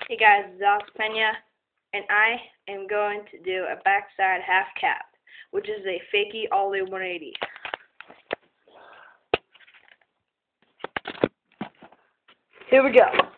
Hey guys, it's Alex Pena, and I am going to do a backside half cap, which is a fakie ollie 180. Here we go.